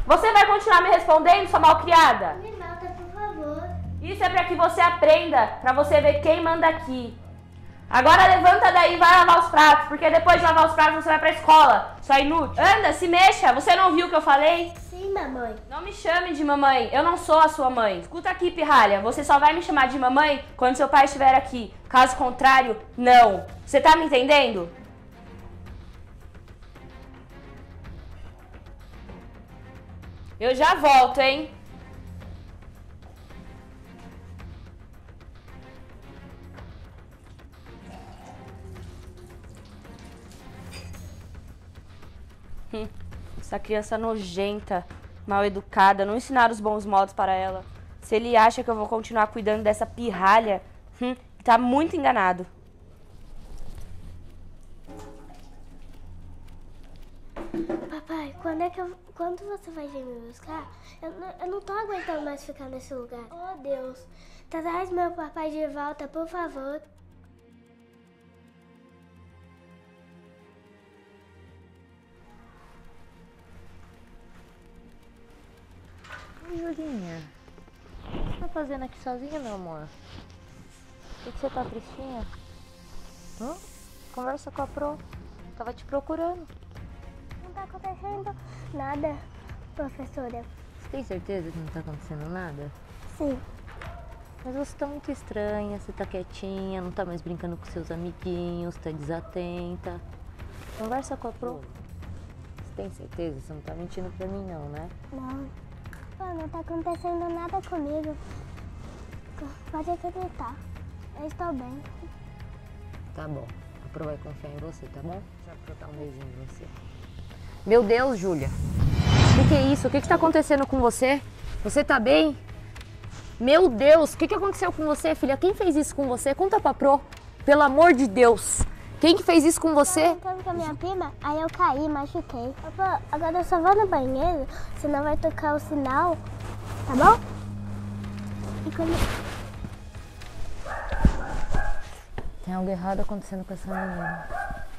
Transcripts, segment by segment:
Você vai continuar me respondendo, sua malcriada? Me mata, por favor. Isso é pra que você aprenda, pra você ver quem manda aqui. Agora levanta daí e vai lavar os pratos, porque depois de lavar os pratos você vai pra escola, sua inútil. Anda, se mexa, você não ouviu o que eu falei? Sim, mamãe. Não me chame de mamãe, eu não sou a sua mãe. Escuta aqui, pirralha, você só vai me chamar de mamãe quando seu pai estiver aqui. Caso contrário, não. Você tá me entendendo? Eu já volto, hein? Essa criança nojenta, mal educada, não ensinaram os bons modos para ela. Se ele acha que eu vou continuar cuidando dessa pirralha, tá muito enganado. Papai, quando você vai vir me buscar? Eu não tô aguentando mais ficar nesse lugar. Oh, Deus. Traz meu papai de volta, por favor. Julinha, o que você tá fazendo aqui sozinha, meu amor? Por que você tá tristinha? Conversa com a Pro. Tava te procurando. Não tá acontecendo nada, professora. Você tem certeza que não tá acontecendo nada? Sim. Mas você tá muito estranha, você tá quietinha, não tá mais brincando com seus amiguinhos, tá desatenta. Conversa com a Pro. Você tem certeza? Você não tá mentindo pra mim não, né? Não. Pô, não tá acontecendo nada comigo. Pode acreditar. Eu estou bem. Tá bom. A Pro vai confiar em você, tá bom? Já vou dar um beijinho em você. Meu Deus, Júlia. O que é isso? O que tá acontecendo com você? Você tá bem? Meu Deus, o que aconteceu com você, filha? Quem fez isso com você? Conta pra Pro. Pelo amor de Deus. Quem que fez isso com você? Eu tava brincando com a minha prima, aí eu caí, machuquei. Opa, agora eu só vou no banheiro, senão vai tocar o sinal, tá bom? E quando... Tem algo errado acontecendo com essa menina.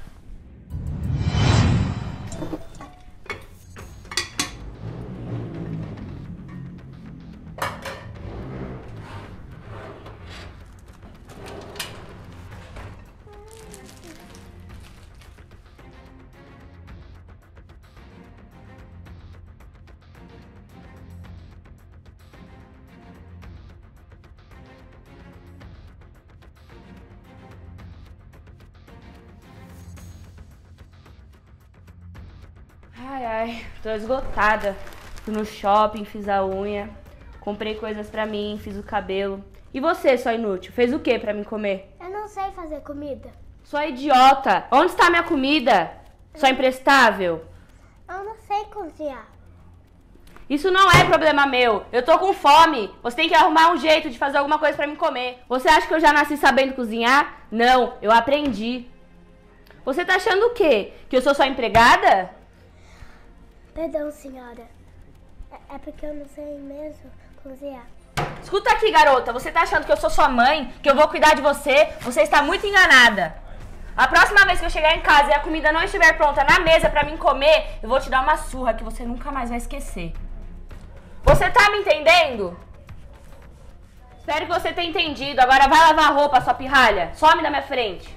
Ai, tô esgotada. Fui no shopping, fiz a unha, comprei coisas pra mim, fiz o cabelo. E você, sua inútil, fez o que pra mim comer? Eu não sei fazer comida. Sua idiota! Onde está minha comida? Sua imprestável! Eu não sei cozinhar. Isso não é problema meu. Eu tô com fome. Você tem que arrumar um jeito de fazer alguma coisa pra mim comer. Você acha que eu já nasci sabendo cozinhar? Não, eu aprendi. Você tá achando o quê? Que eu sou sua empregada? Perdão, senhora. É porque eu não sei mesmo cozinhar. Escuta aqui, garota. Você tá achando que eu sou sua mãe? Que eu vou cuidar de você? Você está muito enganada. A próxima vez que eu chegar em casa e a comida não estiver pronta na mesa pra mim comer, eu vou te dar uma surra que você nunca mais vai esquecer. Você tá me entendendo? Espero que você tenha entendido. Agora vai lavar a roupa, sua pirralha. Some da minha frente.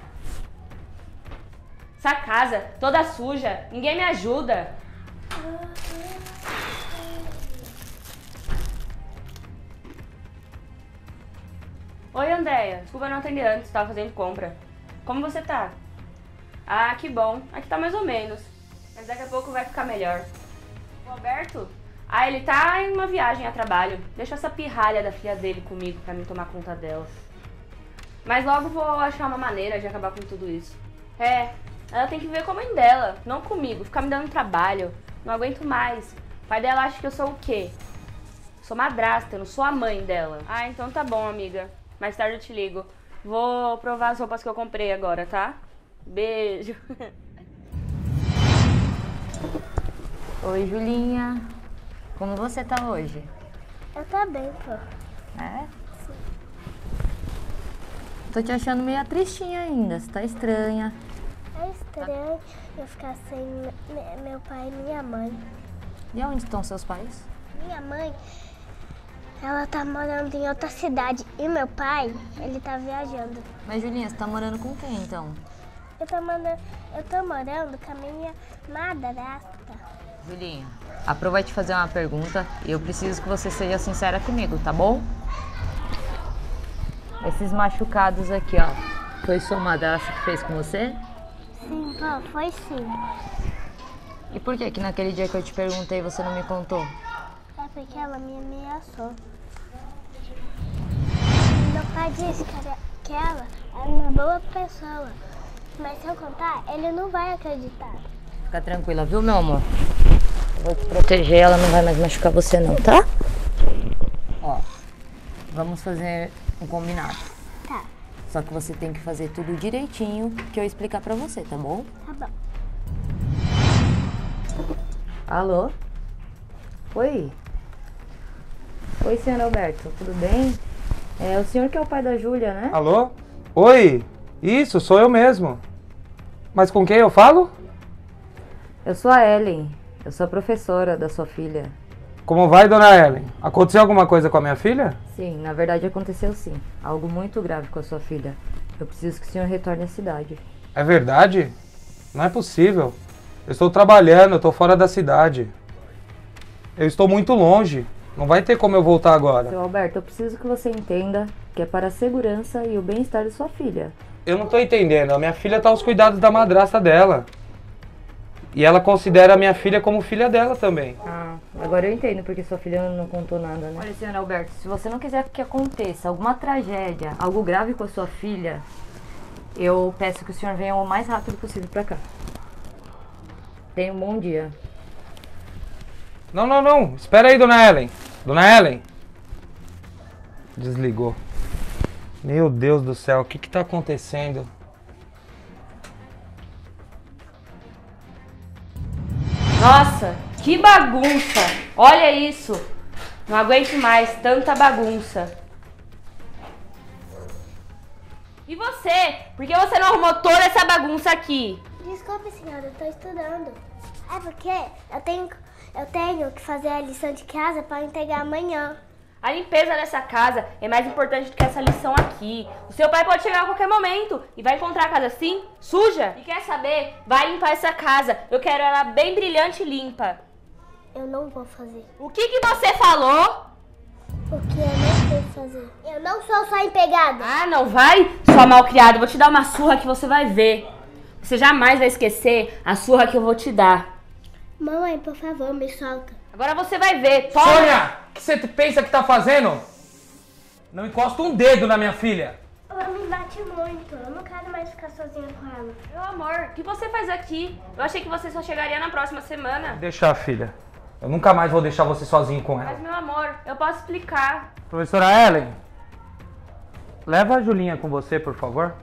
Essa casa toda suja. Ninguém me ajuda. Oi, Andréia. Desculpa não atender antes, tava fazendo compra. Como você tá? Ah, que bom. Aqui tá mais ou menos. Mas daqui a pouco vai ficar melhor. O Roberto? Ah, ele tá em uma viagem a trabalho. Deixa essa pirralha da filha dele comigo pra mim tomar conta delas. Mas logo vou achar uma maneira de acabar com tudo isso. É, ela tem que ver com a mãe dela, não comigo. Ficar me dando trabalho. Não aguento mais. O pai dela acha que eu sou o quê? Sou madrasta, eu não sou a mãe dela. Ah, então tá bom, amiga. Mais tarde eu te ligo. Vou provar as roupas que eu comprei agora, tá? Beijo. Oi, Julinha. Como você tá hoje? Eu tô bem, pô. É? Sim. Tô te achando meio tristinha ainda. Você tá estranha. É estranho eu ficar sem meu pai e minha mãe. E onde estão seus pais? Minha mãe, ela tá morando em outra cidade. E meu pai, ele tá viajando. Mas, Julinha, você tá morando com quem, então? Eu tô morando com a minha madrasta. Julinha, a Pro vai te fazer uma pergunta e eu preciso que você seja sincera comigo, tá bom? Esses machucados aqui, ó, foi sua madrasta que fez com você? Sim, pô, foi sim. E por que naquele dia que eu te perguntei você não me contou? É porque ela me ameaçou. Meu pai disse que ela é uma boa pessoa. Mas se eu contar, ele não vai acreditar. Fica tranquila, viu, meu amor? Eu vou te proteger, ela não vai mais machucar você não, tá? Ó, vamos fazer um combinado. Tá, Só que você tem que fazer tudo direitinho que eu explicar pra você, tá bom? tá bom. Alô? Oi? Oi, senhor Alberto, tudo bem? É o senhor que é o pai da Júlia, né? Alô? Oi? Isso, sou eu mesmo. Mas com quem eu falo? Eu sou a Ellen, eu sou a professora da sua filha. Como vai, dona Ellen? Aconteceu alguma coisa com a minha filha? Sim, na verdade aconteceu sim. Algo muito grave com a sua filha. Eu preciso que o senhor retorne à cidade. É verdade? Não é possível. Eu estou trabalhando, eu estou fora da cidade. Eu estou muito longe. Não vai ter como eu voltar agora. Seu Alberto, eu preciso que você entenda que é para a segurança e o bem-estar de sua filha. Eu não estou entendendo. A minha filha está aos cuidados da madrasta dela. E ela considera a minha filha como filha dela também. Ah, agora eu entendo porque sua filha não contou nada, né? Olha, senhor Alberto, se você não quiser que aconteça alguma tragédia, algo grave com a sua filha, eu peço que o senhor venha o mais rápido possível pra cá. Tenha um bom dia. Não, não, não. Espera aí, dona Ellen. Dona Ellen. Desligou. Meu Deus do céu, o que está acontecendo? Nossa, que bagunça! Olha isso! Não aguento mais tanta bagunça. E você? Por que você não arrumou toda essa bagunça aqui? Desculpe, senhora, eu tô estudando. É porque eu tenho que fazer a lição de casa para entregar amanhã. A limpeza dessa casa é mais importante do que essa lição aqui. O seu pai pode chegar a qualquer momento e vai encontrar a casa assim, suja. E quer saber? Vai limpar essa casa. Eu quero ela bem brilhante e limpa. Eu não vou fazer. O que você falou? Porque eu não sei fazer. Eu não sou sua empregada. Ah, não vai? Sua malcriada, eu vou te dar uma surra que você vai ver. Você jamais vai esquecer a surra que eu vou te dar. Mamãe, por favor, me solta. Agora você vai ver. Toma. Sônia, o que você pensa que tá fazendo? Não encosta um dedo na minha filha. Ela me bate muito. Eu não quero mais ficar sozinha com ela. Meu amor, o que você faz aqui? Eu achei que você só chegaria na próxima semana. Deixa, filha. Eu nunca mais vou deixar você sozinho com ela. Mas, meu amor, eu posso explicar. Professora Ellen, leva a Julinha com você, por favor.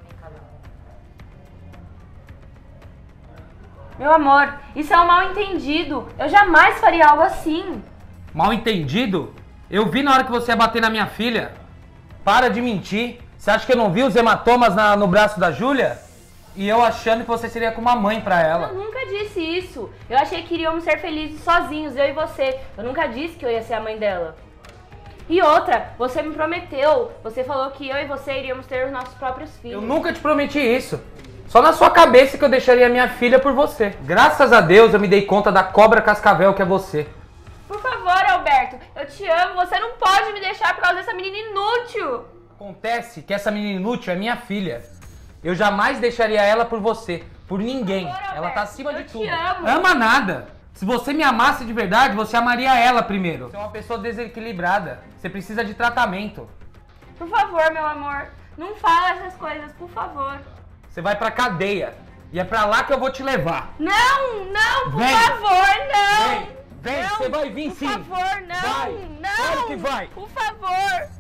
Meu amor, isso é um mal-entendido. Eu jamais faria algo assim. Mal entendido? Eu vi na hora que você ia bater na minha filha. Para de mentir. Você acha que eu não vi os hematomas no braço da Júlia? E eu achando que você seria como uma mãe pra ela. Eu nunca disse isso. Eu achei que iríamos ser felizes sozinhos, eu e você. Eu nunca disse que eu ia ser a mãe dela. E outra, você me prometeu. Você falou que eu e você iríamos ter os nossos próprios filhos. Eu nunca te prometi isso. Só na sua cabeça que eu deixaria minha filha por você. Graças a Deus eu me dei conta da cobra cascavel que é você. Por favor, Alberto, eu te amo. Você não pode me deixar por causa dessa menina inútil. Acontece que essa menina inútil é minha filha. Eu jamais deixaria ela por você, por ninguém. Por favor, Ela tá Alberto, acima de eu te tudo. amo. Ama nada. Se você me amasse de verdade, você amaria ela primeiro. Você é uma pessoa desequilibrada. Você precisa de tratamento. Por favor, meu amor, não fala essas coisas, por favor. Você vai pra cadeia. E é pra lá que eu vou te levar. Não, não, por Vem. favor, não. Vem, Não, você vai vir sim. Por favor, não, Vai. não. Claro que vai. Por favor.